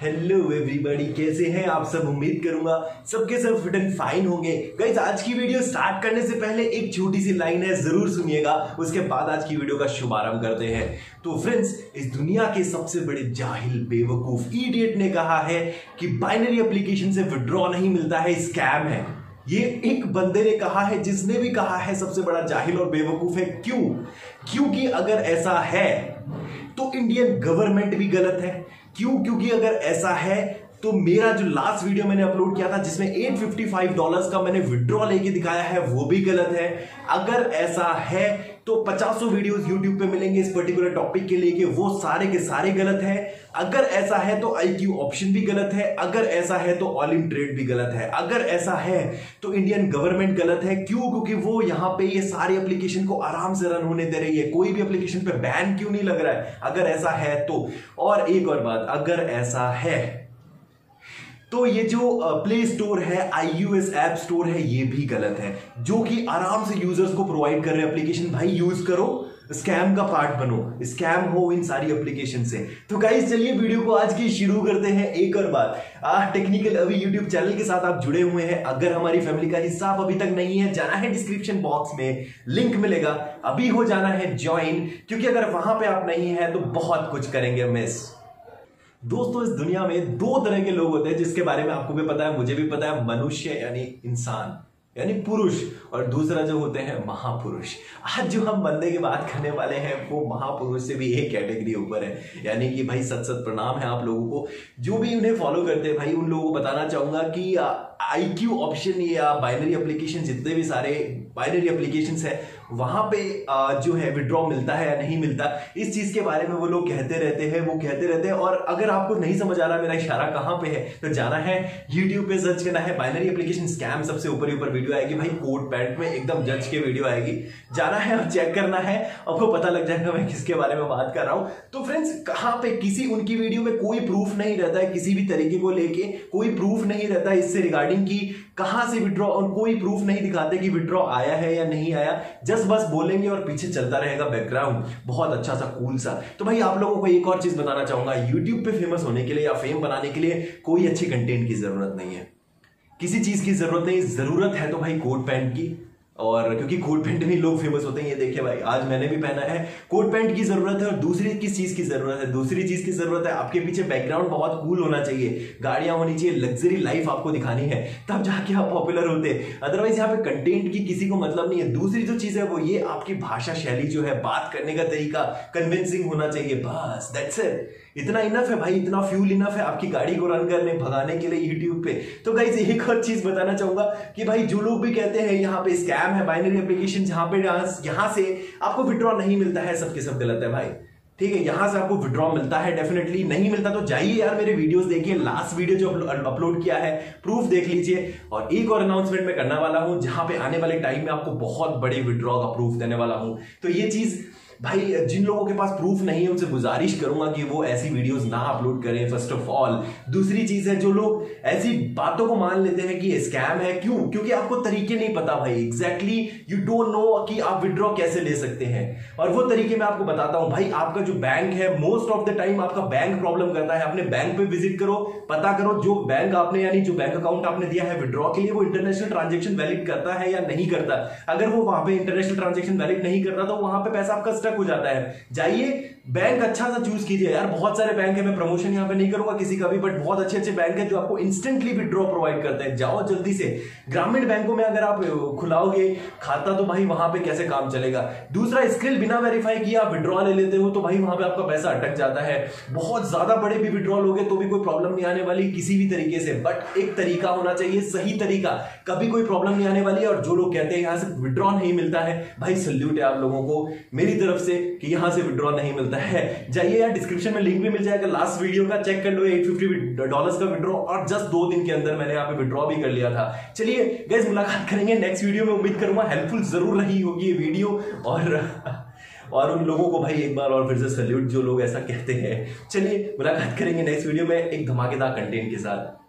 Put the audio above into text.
Hello everybody, कैसे हैं आप सब। उम्मीद करूंगा सबके सब फिट एंड फाइन होंगे। गाइस, आज की वीडियो स्टार्ट करने से पहले एक छोटी सी लाइन है, जरूर सुनिएगा। उसके बाद आज की वीडियो का शुभारंभ करते हैं। तो फ्रेंड्स, इस दुनिया के सबसे बड़े जाहिल बेवकूफ इडियट ने कहा है कि बाइनरी एप्लीकेशन से विड्रॉ नहीं मिलता है, स्कैम है। ये एक बंदे ने कहा है, जिसने भी कहा है सबसे बड़ा जाहिल और बेवकूफ है। क्यों? क्योंकि अगर ऐसा है तो इंडियन गवर्नमेंट भी गलत है। क्यों? क्योंकि अगर ऐसा है तो मेरा जो लास्ट वीडियो मैंने अपलोड किया था जिसमें $855 का मैंने विड्रॉ लेके दिखाया है, वो भी गलत है। अगर ऐसा है तो 50 वीडियोस YouTube पे मिलेंगे इस पर्टिकुलर टॉपिक के लेके, वो सारे के सारे गलत है। अगर ऐसा है तो IQ ऑप्शन भी गलत है। अगर ऐसा है तो ऑल इन ट्रेड भी गलत है। अगर ऐसा है तो इंडियन गवर्नमेंट गलत है। क्यों? क्योंकि वो यहां पे ये सारी एप्लीकेशन को आराम से रन होने दे रही है। कोई भी एप्लीकेशन पे बैन क्यों नहीं लग रहा है अगर ऐसा है तो। और एक और बात, अगर ऐसा है तो ये जो प्ले स्टोर है, iOS ऐप स्टोर है, ये भी गलत है, जो कि आराम से यूजर्स को प्रोवाइड कर रहे एप्लीकेशन। भाई यूज करो, स्कैम का पार्ट बनो, स्कैम हो इन सारी एप्लीकेशन से। तो गाइस, चलिए वीडियो को आज की शुरू करते हैं। एक और बात, टेक्निकल अभी यूट्यूब चैनल के साथ आप जुड़े हुए हैं, अगर हमारी फैमिली का हिस्सा आप अभी तक नहीं है, जाना है डिस्क्रिप्शन बॉक्स में, लिंक मिलेगा, अभी हो जाना है ज्वाइन, क्योंकि अगर वहां पे आप नहीं है तो बहुत कुछ करेंगे मिस। दोस्तों, इस दुनिया में दो तरह के लोग होते हैं, जिसके बारे में आपको भी पता है, मुझे भी पता है। मनुष्य यानी इंसान यानी पुरुष, और दूसरा जो होते हैं महापुरुष। आज जो हम बंदे की बात करने वाले हैं वो महापुरुष से भी एक कैटेगरी ऊपर है। यानी कि भाई सत सत प्रणाम है आप लोगों को जो भी उन्हें फॉलो करते हैं। भाई उन लोगों को बताना चाहूंगा कि IQ ऑप्शन या बाइनरी एप्लीकेशन, जितने भी सारे बाइनरी एप्लीकेशंस है, वहां पे जो है विड्रॉ मिलता है या नहीं मिलता, इस चीज के बारे में वो लोग कहते रहते हैं। और अगर आपको नहीं समझ आ रहा मेरा इशारा कहां पे है, तो जाना है YouTube पे, सर्च करना है बाइनरी एप्लीकेशन स्कैम, सबसे ऊपर ही ऊपर वीडियो आएगी। भाई कोट पैंट में एकदम जज के वीडियो आएगी, जाना है और चेक करना है, आपको पता लग जाएगा मैं किसके बारे में बात कर रहा हूं। तो फ्रेंड्स, कहां पे किसी उनकी वीडियो में कोई प्रूफ नहीं रहता है, किसी भी तरीके को लेके कोई प्रूफ नहीं रहता है इससे रिगार्डिंग की कहां से विड्रॉ, और कोई प्रूफ नहीं दिखाते कि विड्रॉ आया है या नहीं आया। जस्ट बस बोलेंगे और पीछे चलता रहेगा बैकग्राउंड बहुत अच्छा सा कूल सा। तो भाई आप लोगों को एक और चीज बताना चाहूंगा, यूट्यूब पे फेमस होने के लिए या फेम बनाने के लिए कोई अच्छी कंटेंट की जरूरत नहीं है, किसी चीज की जरूरत नहीं। जरूरत है तो भाई कोट पैंट की, और क्योंकि कोट पैंट में लोग फेमस होते हैं। ये देखिए भाई, आज मैंने भी पहना है। कोट पैंट की जरूरत है। और दूसरी किस चीज की जरूरत है? दूसरी चीज की जरूरत है आपके पीछे बैकग्राउंड बहुत कूल होना चाहिए, गाड़ियां होनी चाहिए, लग्जरी लाइफ आपको दिखानी है, तब जाके आप पॉपुलर होते। अदरवाइज यहाँ पे कंटेंट की किसी को मतलब नहीं है। दूसरी जो चीज है वो ये, आपकी भाषा शैली जो है, बात करने का तरीका कन्विंसिंग होना चाहिए। बस दैट्स इट, इतना इनफ है भाई, इतना फ्यूल इनफ है आपकी गाड़ी को रन करने, भगाने के लिए यूट्यूब पे। तो गाइस, एक और चीज बताना चाहूंगा कि भाई जो लोग भी कहते हैं यहाँ पे स्कैम है, बाइनरी एप्लीकेशन जहां पे यहां से आपको विड्रॉ नहीं मिलता है, सबके सब गलत है भाई। ठीक है, यहां से आपको विड्रॉ मिलता है, डेफिनेटली नहीं मिलता तो जाइए यार मेरे वीडियोस देखिए, लास्ट वीडियो जो अपलोड किया है, प्रूफ देख लीजिए। और एक और अनाउंसमेंट मैं करने वाला हूं, जहां पे आने वाले टाइम में आपको बहुत बड़े विड्रॉ का प्रूफ देने वाला हूं। तो ये चीज भाई, जिन लोगों के पास प्रूफ नहीं है उनसे गुजारिश करूंगा कि वो ऐसी वीडियोस ना अपलोड करें, फर्स्ट ऑफ ऑल। दूसरी चीज है, जो लोग ऐसी बातों को मान लेते हैं कि ये स्कैम है, क्यों? क्योंकि आपको तरीके नहीं पता भाई, एग्जैक्टली यू डोंट नो कि आप विड्रॉ कैसे ले सकते हैं। और वो तरीके मैं आपको बताता हूं। भाई आपका जो बैंक है, मोस्ट ऑफ द टाइम आपका बैंक प्रॉब्लम करता है। अपने बैंक पे विजिट करो, पता करो जो बैंक आपने, यानी जो बैंक अकाउंट आपने दिया है विड्रॉ के लिए, वो इंटरनेशनल ट्रांजेक्शन वैलिड करता है या नहीं करता। अगर वो वहां पे इंटरनेशनल ट्रांजेक्शन वैलिड नहीं करता तो वहां पे पैसा आपका स्टक हो जाता है। जाइए बैंक अच्छा सा चूज कीजिए यार, बहुत सारे बैंक है, मैं प्रमोशन यहां पे नहीं करूंगा किसी का भी, बट बहुत अच्छे अच्छे बैंक है जो आपको इंस्टेंटली विड्रॉ प्रोवाइड करते हैं। जाओ जल्दी से। ग्रामीण बैंकों में अगर आप खुलाओगे खाता तो भाई वहां पे कैसे काम चलेगा? दूसरा, स्किल बिना वेरीफाई किया आप विड्रॉ ले लेते हो तो भाई वहां पे आपका पैसा अटक जाता है। बहुत ज्यादा बड़े भी विड्रॉ लोगे तो भी कोई प्रॉब्लम नहीं आने वाली किसी भी तरीके से, बट एक तरीका होना चाहिए, सही तरीका, कभी कोई प्रॉब्लम नहीं आने वाली। और जो लोग कहते हैं यहां से विड्रॉ नहीं मिलता है, भाई सल्यूट है आप लोगों को मेरी तरफ से कि यहां से विड्रॉ नहीं मिलता है। जाइए यार, डिस्क्रिप्शन में लिंक भी मिल जाएगा, लास्ट वीडियो का चेक कर लो, $850 का विड्रॉ, और जस्ट 2 दिन के अंदर मैंने यहाँ पे विड्रॉ भी कर लिया था। चलिए गाइस, मुलाकात करेंगे नेक्स्ट वीडियो में। उम्मीद करूंगा हेल्पफुल जरूर रही होगी ये वीडियो, और उन लोगों को भाई एक बार और फिर से सैल्यूट जो लोग ऐसा कहते हैं। चलिए मुलाकात करेंगे नेक्स्ट वीडियो में एक धमाकेदार कंटेंट के साथ।